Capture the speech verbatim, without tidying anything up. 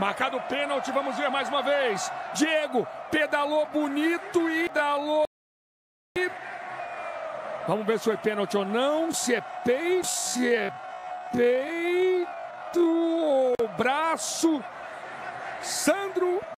Marcado o pênalti, vamos ver mais uma vez. Diego pedalou bonito e pedalou. Vamos ver se foi pênalti ou não. Se é peito, se é peito ou braço. Sandro.